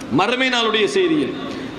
மறுமை நாளுடைய செய்தியில்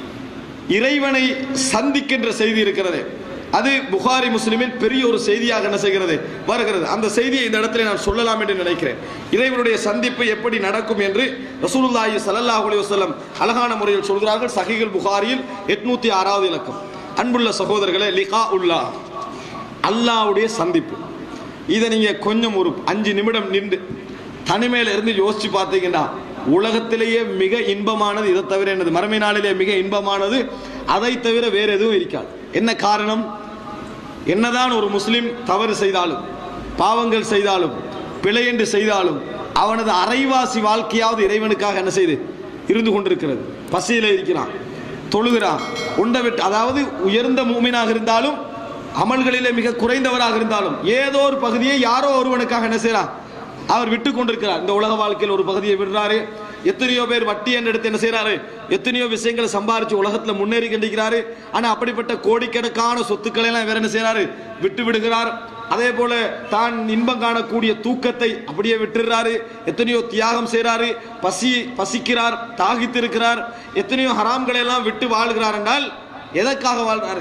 இறைவனை சந்திக்கின்ற செய்தி இருக்கிறது. அது புகாரி முஸ்லிமில் பெரிய ஒரு செய்தியாக என்ன செய்கிறது வருகிறது. அந்த செய்தியை இந்த இடத்துல நான் சொல்லலாம் என்று நினைக்கிறேன். இறைவனுடைய சந்திப்பு எப்படி நடக்கும் என்று ரசூலுல்லாஹி ஸல்லல்லாஹு அலைஹி வஸல்லம் அழகான முறையில் சொல்கிறார்கள். சஹீஹுல் புகாரியில் 806வது இலக்கம். அன்புள்ள சகோதரர்களே, லிகாஉல்லாஹ், அல்லாஹ்வுடைய சந்திப்பு. இதை நீங்க கொஞ்சம் ஒரு 5 நிமிடம் நின்று தனிமையில இருந்து யோசிச்சு பார்த்தீங்கன்னா, உலகத்திலேயே மிக இன்பமானது இதை தவிர என்னது, மறுமை நாளிலே மிக இன்பமானது அதை தவிர வேற எதுவும் இருக்காது. என்ன காரணம்? என்னதான் ஒரு முஸ்லிம் தவறு செய்தாலும், பாவங்கள் செய்தாலும், பிழை என்று செய்தாலும், அவனது அரைவாசி வாழ்க்கையாவது இறைவனுக்காக என்ன செய்து இருந்து கொண்டிருக்கிறது. பசியில இருக்கிறான், தொழுகிறான், உண்டை விட்டு, அதாவது உயர்ந்த மூமினாக இருந்தாலும் அமல்களிலே மிக குறைந்தவராக இருந்தாலும் ஏதோ ஒரு பகுதியை யாரோ ஒருவனுக்காக என்ன செய்யறான், அவர் விட்டு கொண்டிருக்கிறார். இந்த உலக வாழ்க்கையில் ஒரு பகுதியை விடுறாரு. எத்தனையோ பேர் வட்டி என்று எடுத்து என்ன செய்யறாரு, எத்தனையோ விஷயங்களை சம்பாரிச்சு உலகத்துல முன்னேறி கண்டிக்கிறாரு. ஆனா அப்படிப்பட்ட கோடிக்கணக்கான சொத்துக்களை எல்லாம் வேற என்ன செய்யறாரு, விட்டு விடுகிறார். அதே போல தான் இன்பம் காணக்கூடிய தூக்கத்தை அப்படியே விட்டுறாரு. எத்தனையோ தியாகம் செய்யறாரு, பசிக்கிறார், தாகித்திருக்கிறார், எத்தனையோ ஹராம்களை எல்லாம் விட்டு வாழ்கிறார். என்றால் எதற்காக வாழ்றாரு?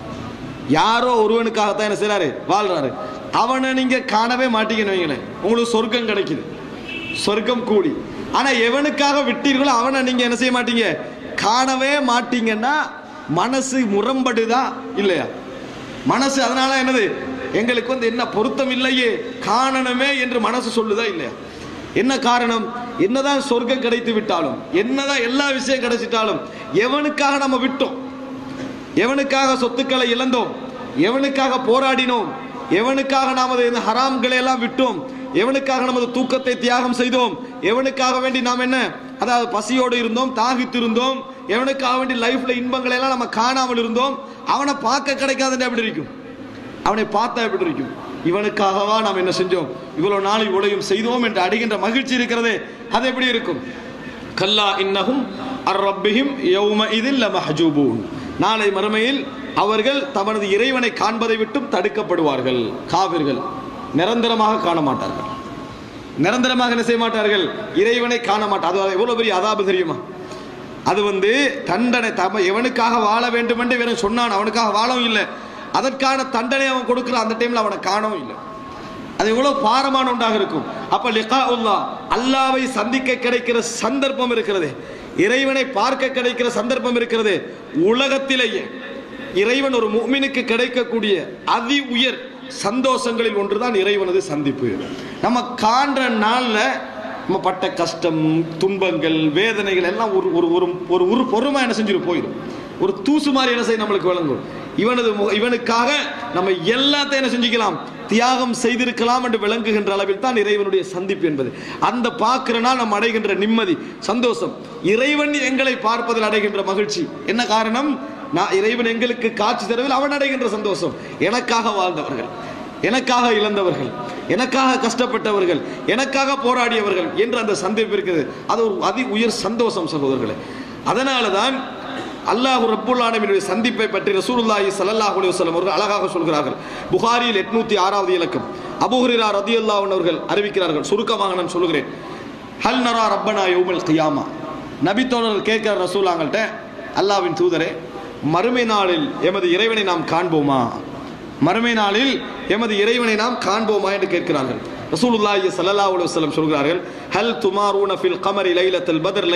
யாரோ ஒருவனுக்காகத்தான் என்ன செய்யறாரு, வாழ்றாரு. அவனை நீங்க காணவே மாட்டீங்கன்னு, உங்களுக்கு சொர்க்கம் கிடைக்குது, சொர்க்கம் கூடி. ஆனா எவனுக்காக விட்டீர்களோ அவனை நீங்க என்ன செய்ய மாட்டீங்க, காணவே மாட்டீங்கன்னா மனசு முரம்படுதா இல்லையா? மனசு அதனால என்னது, எங்களுக்கு என்ன பொருத்தம் இல்லையே, காணணுமே என்று மனசு சொல்லுதா இல்லையா? என்ன காரணம்? என்னதான் சொர்க்கம் கிடைத்து விட்டாலும், என்னதான் எல்லா விஷயம் கிடைச்சிட்டாலும், எவனுக்காக நம்ம விட்டோம், எவனுக்காக சொத்துக்களை இழந்தோம், எவனுக்காக போராடினோம், எவனுக்காக நமது ஹராம்களை எல்லாம் விட்டோம், எவனுக்காக நமது தூக்கத்தை தியாகம் செய்தோம், எவனுக்காக வேண்டி நாம் என்ன, அதாவது பசியோடு இருந்தோம், தாகித்திருந்தோம், எவனுக்காக வேண்டி லைஃப்ல இன்பங்களை எல்லாம் நம்ம காணாமல் இருந்தோம், அவனை பார்க்க கிடைக்காதுன்னு எப்படி இருக்கும்? அவனை பார்த்தா எப்படி இருக்கும்? இவனுக்காகவா நாம் என்ன செஞ்சோம், இவ்வளவு நாள் இவ்வளவு செய்தோம் என்று அடைகின்ற மகிழ்ச்சி இருக்கிறதே, அது எப்படி இருக்கும்? கல்லா இன்னஹும் அர்-ரப்பிஹிம் யௌமஇதில் லமஹ்ஜூபூன், நாளை மறுமையில் அவர்கள் தமது இறைவனை காண்பதை விட்டும் தடுக்கப்படுவார்கள். காவிர்கள் நிரந்தரமாக காண மாட்டார்கள், நிரந்தரமாக என்ன செய்ய மாட்டார்கள், இறைவனை காண மாட்டார்கள். அது எவ்வளவு பெரிய அதாபு தெரியுமா? அது தண்டனை. எவனுக்காக வாழ வேண்டும் என்று வேற சொன்னான், அவனுக்காக வாழவும் இல்லை, அதற்கான தண்டனை அவன் கொடுக்கிறான். அந்த டைம்ல அவனை காணவும் இல்லை. அது எவ்வளவு பாரமான ஒன்றாக இருக்கும். அப்ப லிகாஉல்லாஹ், அல்லாஹ்வை சந்திக்க கிடைக்கிற சந்தர்ப்பம் இருக்கிறது, இறைவனை பார்க்க கிடைக்கிற சந்தர்ப்பம் இருக்கிறது. உலகத்திலேயே இறைவன் ஒரு முஃமினுக்கு கிடைக்கக்கூடிய அதி உயர் சந்தோஷங்களில் ஒன்றுதான் இறைவனது சந்திப்பு. நம்ம காண்ற நாள்ல நம்ம பட்ட கஷ்டம், துன்பங்கள், வேதனைகள் எல்லாம் ஒரு ஒரு ஒரு பொறுமை என்ன செஞ்சிரு போயிடும். ஒரு தூசு மாதிரி என்ன செய்ய நம்மளுக்கு விளங்கும். இவனுக்காக நம்ம எல்லாத்தையும் என்ன செஞ்சுக்கலாம், தியாகம் செய்திருக்கலாம் என்று விளங்குகின்ற அளவில் தான் இறைவனுடைய சந்திப்பு என்பது. அந்த பார்க்கிறனால் நம்ம அடைகின்ற நிம்மதி, சந்தோஷம், இறைவன் எங்களை பார்ப்பதில் அடைகின்ற மகிழ்ச்சி. என்ன காரணம்? நான் இறைவன் எங்களுக்கு காட்சி தருவில் அவன் அடைகின்ற சந்தோஷம். எனக்காக வாழ்ந்தவர்கள், எனக்காக இழந்தவர்கள், எனக்காக கஷ்டப்பட்டவர்கள், எனக்காக போராடியவர்கள் என்று அந்த சந்திப்பு இருக்குது. அது ஒரு அதி உயர் சந்தோஷம் சகோதரர்களே. அதனால தான் அல்லாஹ் ரப்புல் ஆலமீனுடைய சந்திப்பை பற்றி ரசூலுல்லாஹி ஸல்லல்லாஹு அலைஹி வஸல்லம் அவர்கள் அழகாக சொல்கிறார்கள். புகாரியில் 806வது இலக்கம். அபூ ஹுரைரா ரலியல்லாஹு அன்ஹு அவர்கள் அறிவிக்கிறார்கள். சுருக்கமாக நான் சொல்கிறேன். ஹல் நரா ரப்பனா யௌமல் கியாமா, நபி தோழர்கள் கேட்கிற ரசூலாங்கள்ட்ட, அல்லாஹ்வின் தூதரே, மறுமை நாளில் எமது இறைவனை நாம் காண்போமா, மறுமை நாளில் எமது இறைவனை நாம் காண்போமா என்று கேட்கிறார்கள். ரசூலுல்லாஹி ஸல்லல்லாஹு அலைஹி வஸல்லம் சொல்கிறார்கள், ஹல் துமாரூன ஃபில் கமரி லைலத்துல் பத்ர்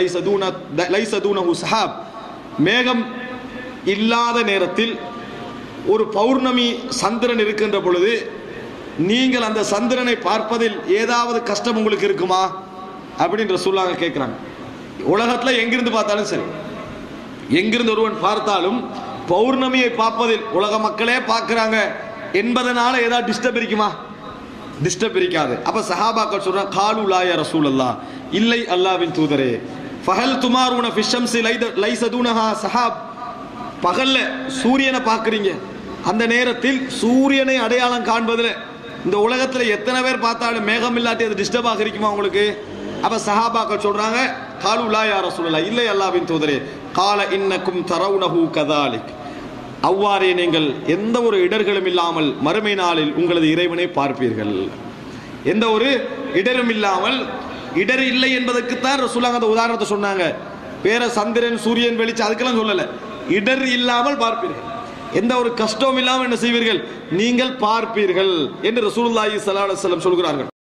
லைஸ தூனஹு ஸஹாப், மேகம் இல்லாத நேரத்தில் ஒரு பௌர்ணமி சந்திரன் இருக்கின்ற பொழுது நீங்கள் அந்த சந்திரனை பார்ப்பதில் ஏதாவது கஷ்டம் உங்களுக்கு இருக்குமா அப்படின்னு ரசூலுல்லாஹ் கேட்கிறாங்க. உலகத்துல எங்கிருந்து பார்த்தாலும் சரி, எங்கிருந்து ஒருவன் பார்த்தாலும் பௌர்ணமியை பார்ப்பதில் உலக மக்களே பார்க்கிறாங்க என்பதனால ஏதாவது டிஸ்டர்ப் இருக்குமா? டிஸ்டர்ப் இருக்காது. அப்ப சஹாபாக்கள் சொல்றாங்க, காலு லா யா ரசூலல்லாஹ், இல்லை அல்லாஹ்வின் தூதரே, ஃபஹல் துமாரூன ஃபிஷம்ஸி லைஸ தூனஹா ஸஹாப், பகல்ல சூரியனை பார்க்குறீங்க, அந்த நேரத்தில் சூரியனை அடையாளம் காண்பதில் இந்த உலகத்துல எத்தனை பேர் பார்த்தாலும் மேகம் இல்லாட்டி அது டிஸ்டர்ப் ஆக இருக்குமா உங்களுக்கு? அப்ப சஹாபாக்கள் சொல்றாங்க, காலு லா யா ரசூலல்லாஹ், இல்லை அல்லாஹ்வின் தூதரே, கால இன்னக்கும் தரவுனஹு கதாலிக், அவ்வாறே நீங்கள் எந்த ஒரு இடர்களும் இல்லாமல் மறுமை நாளில் உங்களது இறைவனை பார்ப்பீர்கள். எந்த ஒரு இடரும் இல்லாமல், இடர் இல்லை என்பதற்குத்தான் ரசூலுல்லாஹ் அந்த உதாரணத்தை சொன்னாங்க. வேற சந்திரன் சூரியன் வெளிச்சம் அதுக்கெல்லாம் சொல்லல, இடர் இல்லாமல் பார்ப்பீர்கள், எந்த ஒரு கஷ்டமும் இல்லாமல் என்ன செய்வீர்கள், நீங்கள் பார்ப்பீர்கள் என்று ரசூலுல்லாஹி ஸல்லல்லாஹு அலைஹி வஸல்லம் சொல்கிறார்கள்.